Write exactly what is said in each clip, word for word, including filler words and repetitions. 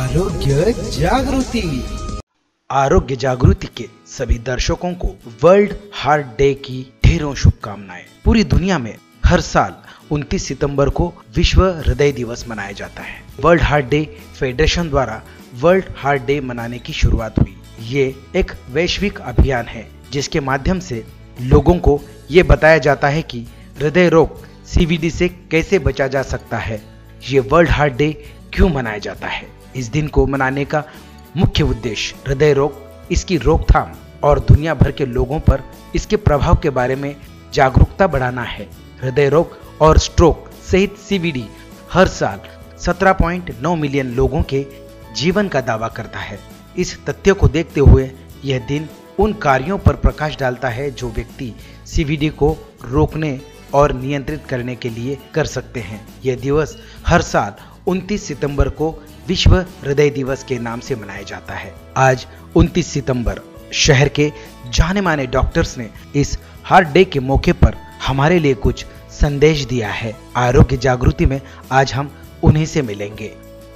आरोग्य जागृति। आरोग्य जागृति के सभी दर्शकों को वर्ल्ड हार्ट डे की ढेरों शुभकामनाएं। पूरी दुनिया में हर साल उनतीस सितंबर को विश्व हृदय दिवस मनाया जाता है। वर्ल्ड हार्ट डे फेडरेशन द्वारा वर्ल्ड हार्ट डे मनाने की शुरुआत हुई। ये एक वैश्विक अभियान है जिसके माध्यम से लोगों को ये बताया जाता है कि हृदय रोग सीवीडी से कैसे बचा जा सकता है। ये वर्ल्ड हार्ट डे क्यों मनाया जाता है? इस दिन को मनाने का मुख्य उद्देश्य हृदय रोग, इसकी रोकथाम और दुनिया भर के लोगों पर इसके प्रभाव के बारे में जागरूकता बढ़ाना है। हृदय रोग और स्ट्रोक सहित सीवीडी हर साल सत्रह पॉइंट नौ मिलियन लोगों के जीवन का दावा करता है। इस तथ्य को देखते हुए यह दिन उन कार्यों पर प्रकाश डालता है जो व्यक्ति सीवीडी को रोकने और नियंत्रित करने के लिए कर सकते हैं। यह दिवस हर साल उनतीस सितंबर को विश्व हृदय दिवस के नाम से मनाया जाता है। आज उनतीस सितंबर शहर के जाने माने डॉक्टर्स ने इस हार्ट डे के मौके पर हमारे लिए कुछ संदेश दिया है। आरोग्य जागृति में आज हम उन्हीं से मिलेंगे।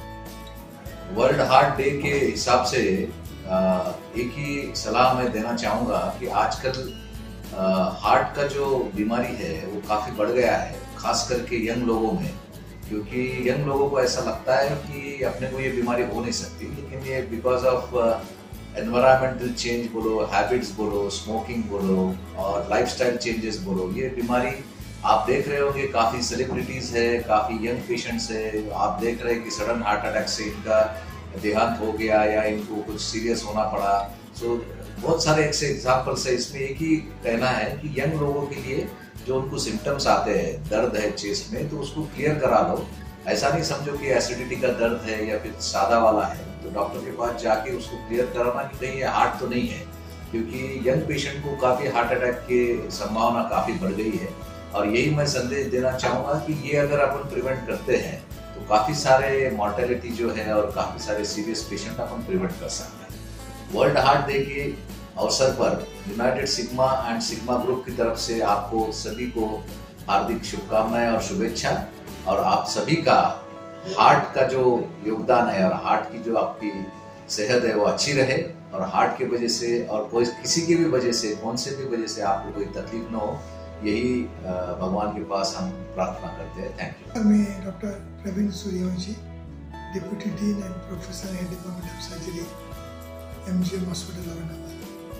वर्ल्ड हार्ट डे के हिसाब से एक ही सलाह मैं देना चाहूँगा कि आजकल हार्ट का जो बीमारी है वो काफ़ी बढ़ गया है, खास करके यंग लोगों में, क्योंकि यंग लोगों को ऐसा लगता है कि अपने को ये बीमारी हो नहीं सकती, लेकिन ये बिकॉज ऑफ एनवायरमेंटल चेंज बोलो, हैबिट्स बोलो, स्मोकिंग बोलो और लाइफस्टाइल चेंजेस बोलो, ये बीमारी आप देख रहे होंगे काफ़ी सेलिब्रिटीज़ है, काफ़ी यंग पेशेंट्स है। आप देख रहे हैं कि सडन हार्ट अटैक से इनका देहांत हो गया या इनको कुछ सीरियस होना पड़ा। सो बहुत सारे ऐसे एग्जाम्पल्स है। इसमें एक ही कहना है कि यंग लोगों के लिए जो उनको सिम्टम्स आते हैं, दर्द है चेस्ट में, तो उसको क्लियर करा लो। ऐसा नहीं समझो कि एसिडिटी का दर्द है या फिर सादा वाला है, तो डॉक्टर के पास जाके उसको क्लियर कराना कि कहीं ये हार्ट तो नहीं है, क्योंकि यंग पेशेंट को काफ़ी हार्ट अटैक की संभावना काफ़ी बढ़ गई है। और यही मैं संदेश देना चाहूँगा कि ये अगर अपन प्रिवेंट करते हैं तो काफ़ी सारे मॉर्टेलिटी जो है और काफ़ी सारे सीरियस पेशेंट अपन प्रिवेंट कर सकते हैं। वर्ल्ड हार्ट डे के अवसर पर United Sigma and Sigma group की तरफ से आपको सभी को हार्दिक शुभकामनाएं और शुभेच्छा। और आप सभी का हार्ट का जो योगदान है और हार्ट की जो आपकी सेहत है वो अच्छी रहे, और हार्ट की वजह से और कोई किसी की भी वजह से, कौन से भी वजह से आपको कोई तकलीफ न हो, यही भगवान के पास हम प्रार्थना करते हैं। Thank you. मैं doctor Praveen Suryavanshi, deputy dean and professor head department of surgery, MGM hospital Aurangabad.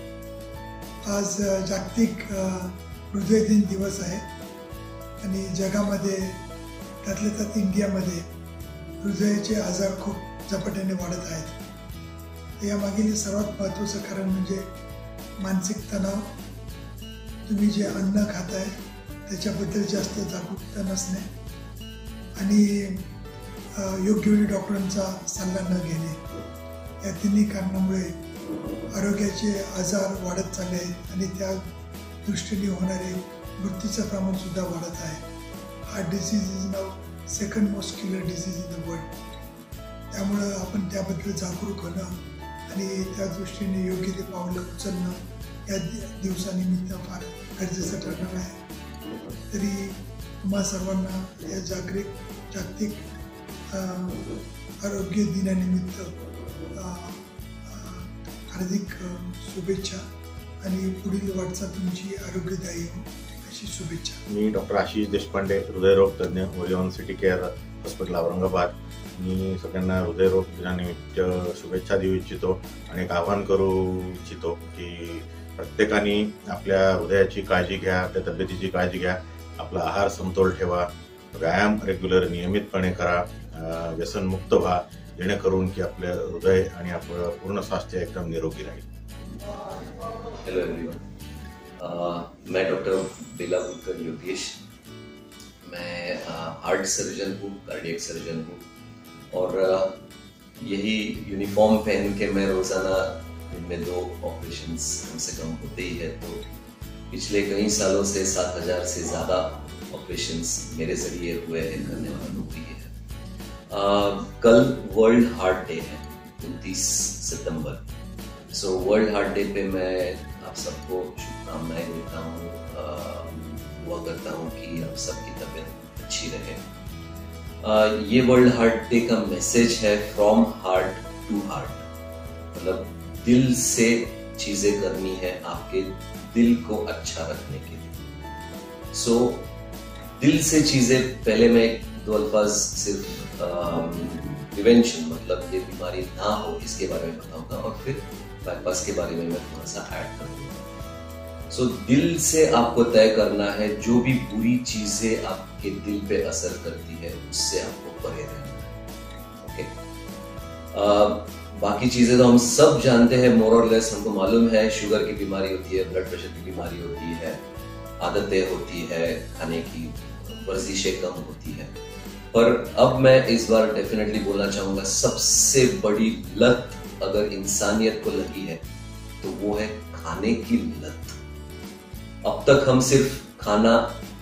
आज जागतिक हृदय दिन दिवस आहे आणि जगामध्ये त्यातल्या त्यात इंडियामध्ये हृदयाचे आजार खूप झपाट्याने वाढत आहेत। यामागील सर्वात महत्त्वाचं कारण म्हणजे मानसिक तणाव। तुम्ही जे अन्न खाताय त्याच्याबद्दल जास्त जागरूकता नसणे आणि योग्य वेळी डॉक्टरांचा सल्ला न घेणे, या तिन्ही कारणामुळे आरोग्याचे आजार वाढत चालले आहेत आणि त्या दृष्टीने होणारे मृत्यूचं प्रमाण सुद्धा वाढत आहे। Heart disease is now second most killer disease in the world. त्यामुळे आपण त्याबद्दल जागरूक होणं आणि त्या दृष्टीने योग्य ते पावलं उचलणं या दिवसानिमित्त फार गरजेचं ठरणार आहे। तरी तुम्हा सर्वांना या जागतिक जागतिक आरोग्य दिनानिमित्त हार्दिक शुभेच्छा आणि पुढील वाटचाल तुमची आरोग्यदायी हो अशी शुभेच्छा। मी डॉक्टर आशिष देशपांडे, हृदयरोग तज्ञ, Orion city care hospital Aurangabad. मी सगळ्यांना हृदयरोग दिनानिमित्त शुभेच्छा देऊ इच्छितो आणि एक आवाहन करू इच्छितो की प्रत्येकाने आपल्या हृदयाची काळजी घ्या, आपल्या तब्येतीची काळजी घ्या, आपला आहार समतोल ठेवा, व्यायाम रेग्युलर नियमितपणे करा, व्यसनमुक्त व्हा, जेणेकरून की आपलं हृदय आणि आपलं पूर्ण स्वास्थ्य एकदम निरोगी राहील। हेलो एवरीवन, मैं डॉक्टर बेलावुलकर योगेश। मैं हार्ट सर्जन हूँ, कार्डियक सर्जन हूँ, और यही यूनिफॉर्म पहन के मैं रोज़ाना दिन में दो ऑपरेशंस कम से कम होते ही है। तो पिछले कई सालों से सात हजार से ज़्यादा ऑपरेशंस मेरे ज़रिए हुए हैं, करने वाला लोग भी है। कल वर्ल्ड हार्ट डे है, उनतीस सितंबर। सो वर्ल्ड हार्ट डे पे मैं आप सबको शुभकामनाएं देता हूँ, दुआ करता हूँ कि आप सबकी तबीयत अच्छी रहे। ये वर्ल्ड हार्ट डे का मैसेज है फ्रॉम हार्ट टू हार्ट, मतलब दिल से चीजें करनी है आपके दिल को अच्छा रखने के लिए। सो so, दिल से चीजें, पहले मैं दो अल्फाज सिर्फ प्रिवेंशन मतलब ये बीमारी ना हो इसके बारे में बताऊंगा और फिर बाईपास के बारे में मैं थोड़ा सा ऐड करूंगा। सो so, दिल से आपको तय करना है जो भी बुरी चीजें आपके दिल पे असर करती है उससे आपको परे रहना है। Okay okay? बाकी चीजें तो हम सब जानते हैं, मोर और लेस हमको मालूम है। शुगर की बीमारी होती है, ब्लड प्रेशर की बीमारी होती है, आदतें होती है, खाने की वर्जिशें कम होती है। पर अब मैं इस बार डेफिनेटली बोलना चाहूंगा, सबसे बड़ी लत अगर इंसानियत को लगी है तो वो है खाने की लत। अब तक हम सिर्फ खाना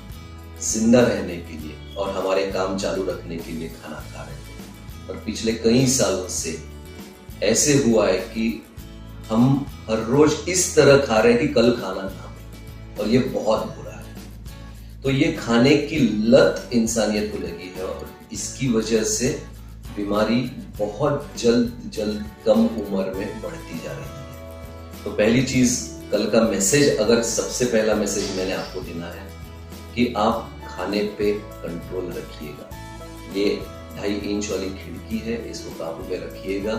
जिंदा रहने के लिए और हमारे काम चालू रखने के लिए खाना खा रहे थे, पर पिछले कई सालों से ऐसे हुआ है कि हम हर रोज इस तरह खा रहे हैं कि कल खाना ना हो, और ये बहुत बुरा है। तो ये खाने की लत इंसानियत को लगी है और इसकी वजह से बीमारी बहुत जल्द जल्द कम उम्र में बढ़ती जा रही है। तो पहली चीज, कल का मैसेज, अगर सबसे पहला मैसेज मैंने आपको देना है कि आप खाने पे कंट्रोल रखिएगा। ये ढाई इंच वाली खिड़की है, इसको काबू में रखिएगा,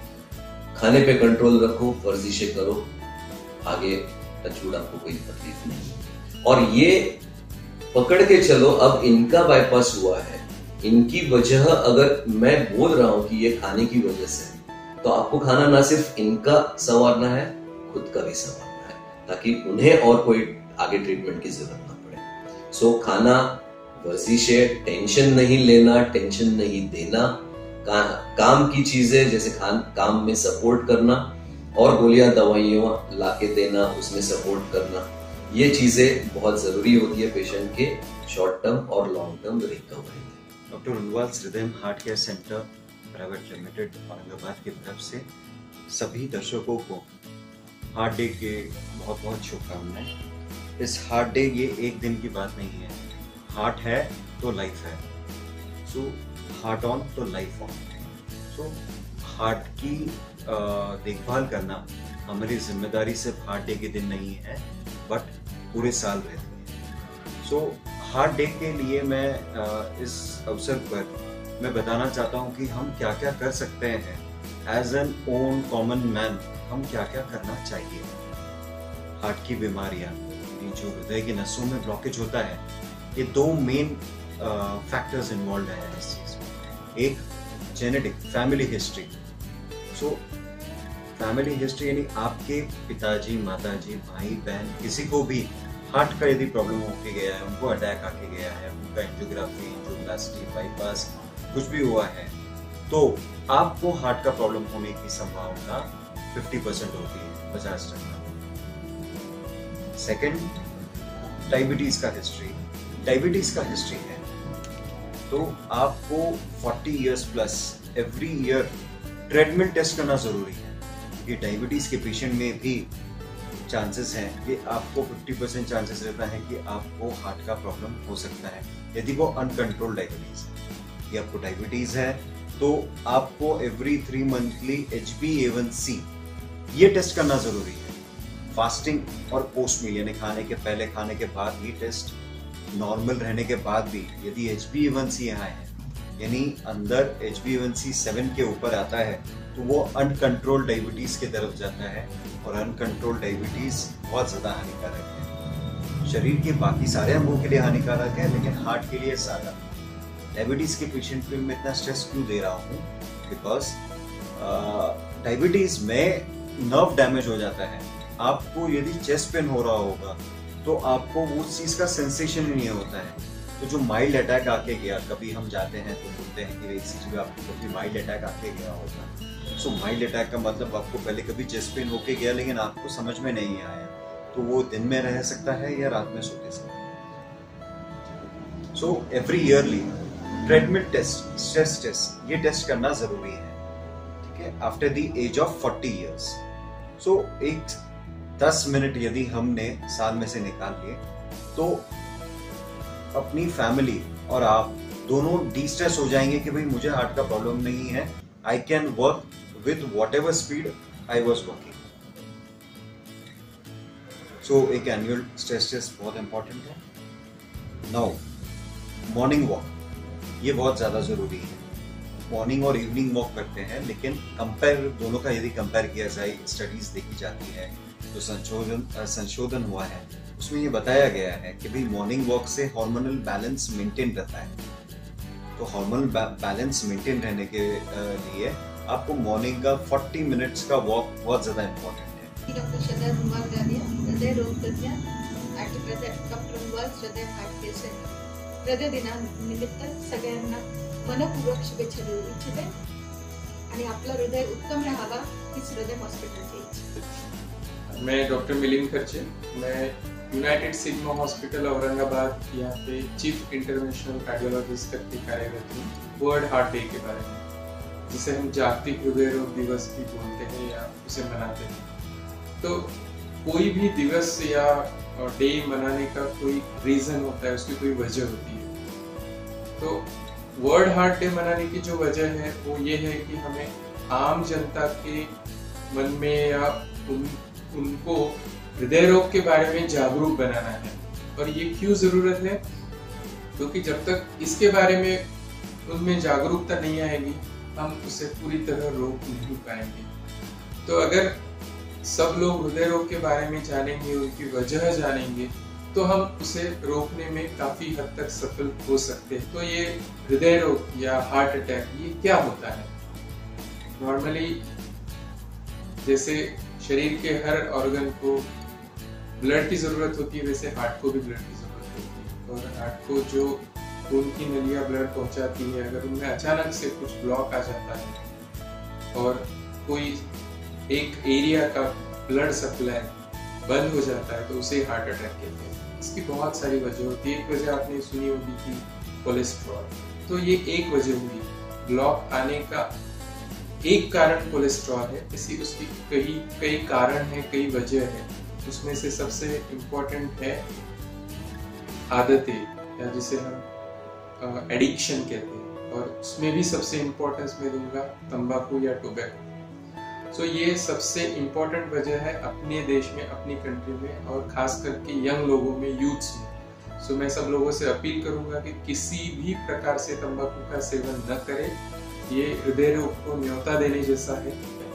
खाने पे कंट्रोल रखो, वर्जिशें करो, आगे टचवुड आपको कोई तकलीफ नहीं। और ये पकड़ के चलो, अब इनका बाईपास हुआ है, इनकी वजह अगर मैं बोल रहा हूं कि ये खाने की वजह से, तो आपको खाना ना सिर्फ इनका संवारना है, खुद का भी संवारना है, ताकि उन्हें और कोई आगे ट्रीटमेंट की जरूरत ना पड़े। सो so, खाना, वर्जिशें, टेंशन नहीं लेना, टेंशन नहीं देना, का, काम की चीजें जैसे खान काम में सपोर्ट करना और गोलियां दवाइयां लाके देना, उसमें सपोर्ट करना, ये चीजें बहुत जरूरी होती है पेशेंट के शॉर्ट टर्म और लॉन्ग टर्म रिकवरी में। Doctor Unwal Hriday heart care centre private limited Aurangabad की तरफ से सभी दर्शकों को हार्ट डे के बहुत बहुत शुभकामनाएं। इस हार्ट डे ये एक दिन की बात नहीं है, हार्ट है तो लाइफ है। सो हार्ट ऑन तो लाइफ ऑन। सो हार्ट की देखभाल करना हमारी जिम्मेदारी सिर्फ हार्ट डे के दिन नहीं है, बट पूरे साल रहती है। सो हार्ट डे के लिए मैं इस अवसर पर मैं बताना चाहता हूँ कि हम क्या क्या कर सकते हैं as an own common man, हम क्या क्या करना चाहिए। हार्ट की बीमारियां, जो हृदय की नसों में ब्लॉकेज होता है, ये दो मेन फैक्टर्स इन्वॉल्व है इस चीज में। एक genetic family history. So family history यानी आपके पिताजी, माताजी, भाई बहन, किसी को भी हार्ट का यदि प्रॉब्लम होके गया है, उनको अटैक आके गया है, उनका एंजियोग्राफी, एंजियोप्लास्टी, बाईपास कुछ भी हुआ है, तो आपको हार्ट का प्रॉब्लम होने की संभावना पचास परसेंट होती है, पचास टका। सेकंड, डायबिटीज का हिस्ट्री। डायबिटीज का हिस्ट्री है तो आपको चालीस years plus every year treadmill test करना जरूरी है, क्योंकि डायबिटीज के पेशेंट में भी चांसेस हैं कि आपको पचास परसेंट चांसेस रहता है कि आपको हार्ट का प्रॉब्लम हो सकता है यदि वो अनकंट्रोल्ड डायबिटीज है। ये आपको डायबिटीज है तो आपको every three monthly H B A one C ये टेस्ट करना जरूरी है। फास्टिंग और पोस्ट मील यानी खाने के पहले, खाने के बाद ये टेस्ट नॉर्मल रहने के बाद भी यदि H B A one C यहाँ है, यानी अंदर H B A one C seven के ऊपर आता है, तो वो अनकंट्रोल्ड डायबिटीज की तरफ जाता है, और अनकंट्रोल्ड डायबिटीज बहुत ज्यादा हानिकारक है। शरीर के बाकी सारे अंगों के लिए हानिकारक है, लेकिन हार्ट के लिए ज्यादा। डायबिटीज के पेशेंट पे मैं इतना स्ट्रेस क्यों दे रहा हूँ, बिकॉज डायबिटीज में नर्व डैमेज हो जाता है। आपको यदि चेस्ट पेन हो रहा होगा तो आपको वो चीज का सेंसेशन ही नहीं होता है। तो जो माइल्ड अटैक आके गया, कभी हम जाते हैं तो बोलते हैं कि इस चीज में आपको कभी माइल्ड अटैक आके गया होगा। सो माइल्ड अटैक का मतलब आपको पहले कभी चेस्ट पेन होके गया लेकिन आपको समझ में नहीं आया, तो वो दिन में रह सकता है या रात में सोते समय। So every yearly treadmill test, stress test, ये टेस्ट करना जरूरी है, ठीक है, after the age of forty years. So एक दस मिनट यदि हमने साल में से निकाल लिए तो अपनी फैमिली और आप दोनों डी स्ट्रेस हो जाएंगे कि भाई मुझे हार्ट का प्रॉब्लम नहीं है, I can work with what ever speed I was working. So एक एनुअल स्ट्रेस टेस्ट बहुत इंपॉर्टेंट है। नाउ मॉर्निंग वॉक, ये बहुत ज्यादा जरूरी है। मॉर्निंग और इवनिंग वॉक करते हैं, लेकिन कंपेयर दोनों का यदि कंपेयर किया जाए, स्टडीज देखी जाती है, जो संशोधन संशोधन हुआ है उसमें ये बताया गया है कि भाई मॉर्निंग वॉक से हार्मोनल बैलेंस मेंटेन रहता है। तो हार्मोनल बैलेंस मेंटेन रहने के लिए आपको मॉर्निंग का चालीस मिनट्स का वॉक बहुत ज्यादा इम्पोर्टेंट है। डॉक्टर श्रद्धा कुमार गाविया, हृदय रोग तज्ञ, डॉक्टर हृदय हार्ट केअर सेंटर। हृदय दिनानिमित्त सगळ्यांना मनपूर्वक शुभेच्छा देऊ इच्छिते आणि आपलं हृदय उत्तम राहावा हीच हृदय हॉस्पिटलची इच्छा। मैं डॉक्टर मिलिंद खर्चे, मैं यूनाइटेड सिग्मा हॉस्पिटल औरंगाबाद यहाँ पे चीफ इंटरवेंशनल कार्डियोलॉजिस्ट करके कार्यरत हूँ। वर्ल्ड हार्ट डे के बारे में, जिसे हम जागतिक हृदय रोग दिवस भी बोलते हैं या उसे मनाते हैं। तो कोई भी दिवस या डे मनाने का कोई रीजन होता है, उसकी कोई वजह होती है। तो वर्ल्ड हार्ट डे मनाने की जो वजह है वो ये है कि हमें आम जनता के मन में या उन, उनको हृदय रोग के बारे में जागरूक बनाना है। और ये क्यों जरूरत है? क्योंकि जब तक इसके बारे में उनमें जागरूकता नहीं आएगी, हम उसे पूरी तरह रोक नहीं पाएंगे। तो अगर सब लोग हृदय रोग के बारे में जानेंगे, उनकी वजह जानेंगे, तो हम उसे रोकने में काफी हद तक सफल हो सकते हैं। तो ये हृदय रोग या हार्ट अटैक ये क्या होता है? नॉर्मली जैसे शरीर के हर ऑर्गन को ब्लड की जरूरत होती है, वैसे हार्ट को भी ब्लड की जरूरत होती है। और हार्ट को जो खून की नलियां ब्लड पहुंचाती है, अगर उनमें अचानक से कुछ ब्लॉक आ जाता है और कोई एक एरिया का ब्लड सप्लाई बंद हो जाता है, तो उसे हार्ट अटैक कहते हैं। इसकी बहुत सारी वजह होती है। एक वजह आपने सुनी होगी कि कोलेस्ट्रॉल, तो ये एक वजह हुई। ब्लॉक आने का एक कारण कोलेस्ट्रॉल है, इसी उसकी कई कई कारण है, कई वजह है। उसमें से सबसे इम्पोर्टेंट है आदतें, या जिसे हम एडिक्शन कहते हैं, और उसमें भी सबसे इम्पोर्टेंस में दूंगा तंबाकू या टोबैको। सो so, ये सबसे इम्पोर्टेंट वजह है अपने देश में, अपनी कंट्री में, और खास करके यंग लोगों में, यूथ्स में। सो so, मैं सब लोगों से अपील करूंगा कि किसी भी प्रकार से तंबाकू का सेवन न करें। ये हृदय रोग को न्योता देने जैसा है।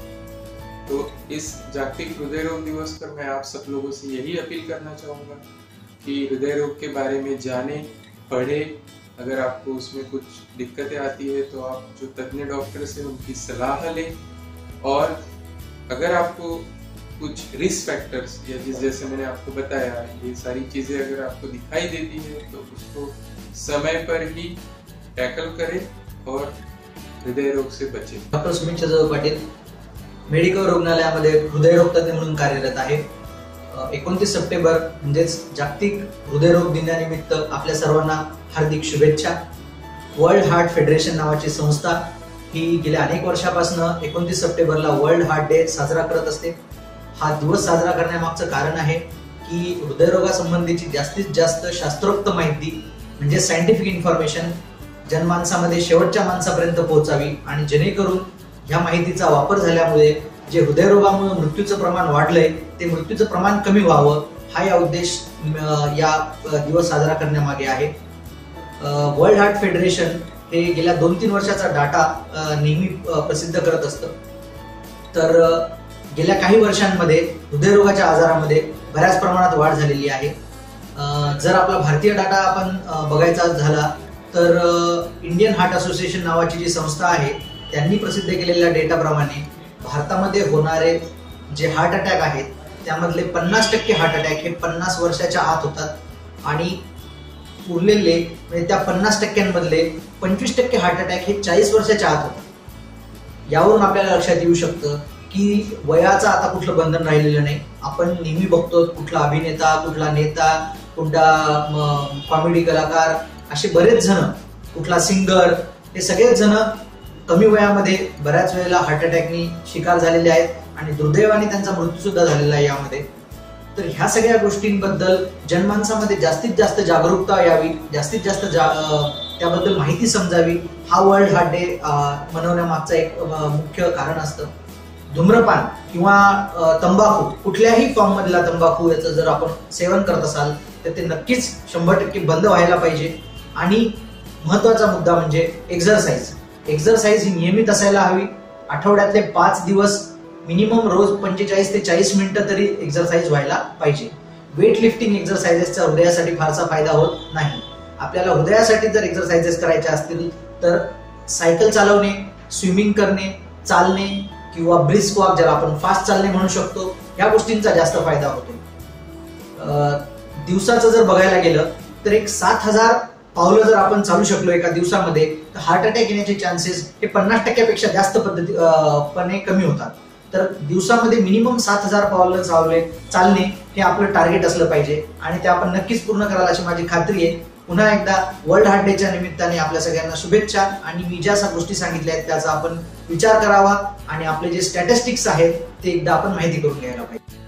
तो इस जागतिक हृदय रोग दिवस पर मैं आप सब लोगों से यही अपील करना चाहूँगा कि हृदय रोग के बारे में जाने, पढ़े। अगर आपको उसमें कुछ दिक्कतें आती है तो आप जो तज्ञ डॉक्टर से उनकी सलाह लें। और अगर आपको कुछ रिस्क फैक्टर्स या जिस जैसे मैंने आपको बताया, ये सारी चीज़ें अगर आपको दिखाई देती है तो उसको समय पर ही टैकल करें और हृदय रोग से बचे। डॉक्टर सुमित चंद्र पाटील मेडिकल रुग्णालयामध्ये हृदय रोग तज्ञ म्हणून कार्यरत आहे। एकोणतीस सप्टेंबर म्हणजेच जागतिक हृदय रोग दिनानिमित्त आपल्या सर्वांना हार्दिक शुभेच्छा। वर्ल्ड हार्ट फेडरेशन नावाची संस्था ही गेल्या अनेक वर्षापासून एकोणतीस सप्टेंबरला वर्ल्ड हार्ट डे साजरा करत असते। हा दिवस साजरा करण्यामागचं कारण आहे की हृदयरोगासंबंधीची जास्तीत जास्त शास्त्रोक्त माहिती म्हणजे सायंटिफिक इन्फॉर्मेशन जनमानसामध्ये शेवटच्या माणसापर्यंत पोहोचावी आणि जेणेकरून ह्या माहितीचा वापर झाल्यामुळे जे हृदयरोगामुळे मृत्यूचं प्रमाण वाढलंय ते मृत्यूचं प्रमाण कमी व्हावं, हा या उद्देश या दिवस साजरा करण्यामागे आहे। वर्ल्ड हार्ट फेडरेशन हे गेल्या दोन तीन वर्षाचा डाटा नेहमी प्रसिद्ध करत असतं। तर गेल्या काही वर्षांमध्ये हृदयरोगाच्या आजारामध्ये बऱ्याच प्रमाणात वाढ झालेली आहे। जर आपला भारतीय डाटा आपण बघायचा झाला तर इंडियन हार्ट असोसिएशन नावाची जी संस्था आहे त्यांनी प्रसिद्ध केलेल्या डेटाप्रमाणे भारतामध्ये होणारे जे हार्ट अटॅक आहेत त्यामधले पन्नास टक्के हार्ट अटॅक हे पन्नास वर्षाच्या आत होतात आणि उरलेले म्हणजे त्या पन्नास टक्क्यांमधले पंचवीस टक्के हार्ट अटॅक हे चाळीस वर्षाच्या आत होतात। यावरून आपल्याला लक्षात येऊ शकतं की वयाचं आता कुठलं बंधन राहिलेलं नाही। आपण नेहमी बघतो कुठला अभिनेता, कुठला नेता, कुठला कॉमेडी कलाकार, असे बरेच जण, कुठला सिंगर, हे सगळेच जण कमी वयामध्ये बऱ्याच वेळेला हार्ट अटॅकनी शिकार झालेले आहेत आणि दुर्दैवाने त्यांचा मृत्यू सुद्धा झालेला आहे यामध्ये। तर ह्या सगळ्या गोष्टींबद्दल जनमानसामध्ये जास्तीत जास्त जागरूकता यावी, जास्तीत जास्त जा त्याबद्दल माहिती समजावी, हा वर्ल्ड हार्ट डे मनवण्यामागचं एक मुख्य कारण असतं. धूम्रपान किंवा तंबाखू, कुठल्याही फॉर्म मधला तंबाखू याचं जर आपण सेवन करत असाल तर ते नक्कीच शंभर टक्के बंद व्हायला पाहिजे. आणि महत्वाचा मुद्दा म्हणजे एक्झरसाइज. एक्झरसाइज ही नियमित असायला हवी. आठवड्यातले पाच दिवस मिनिमम रोज पंचेचाळीस ते चाळीस मिनिटं तरी एक्झरसाइज व्हायला पाहिजे. वेट लिफ्टिंग एक्झरसाइजेसचा हृदयासाठी फारसा फायदा होत नाही. आपल्याला हृदयासाठी जर एक्झरसाइजेस करायच्या असतील तर सायकल चालवणे, स्विमिंग करणे, चालणे किंवा ब्रिस्क वॉक, ज्याला आपण फास्ट चालणे म्हणू शकतो, या गोष्टींचा जास्त फायदा होतो. दिवसाचं जर बघायला गेलं तर एक सात हजार पावलं जर आपण चालू शकलो एका दिवसामध्ये तर हार्ट अटॅक येण्याचे चान्सेस हे पन्नास टक्क्यापेक्षा जास्त पद्धतीने कमी होतात. तर दिवसामध्ये मिनिमम सात हजार पावलं चालले चालणे हे आपलं टार्गेट असलं पाहिजे आणि ते आपण नक्कीच पूर्ण कराल अशी माझी खात्री आहे. पुन्हा एकदा वर्ल्ड हार्ट डेच्या निमित्ताने आपल्या सगळ्यांना शुभेच्छा. आणि मी ज्या गोष्टी सांगितल्या आहेत त्याचा आपण विचार करावा आणि आपले जे स्टॅटिस्टिक्स आहेत ते एकदा आपण माहिती करून घ्यायला पाहिजे.